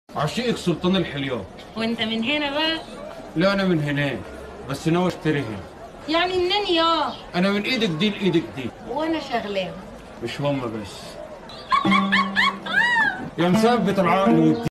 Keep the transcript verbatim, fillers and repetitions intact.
عشيق سلطان الحليات. وانت من هنا بقى؟ لا انا من هناك، بس ناوي اشتري هنا. يعني منين يا؟ انا من ايدك دي لايدك دي. وانا شغلان. مش هما بس. يا مثبت العقل والدين.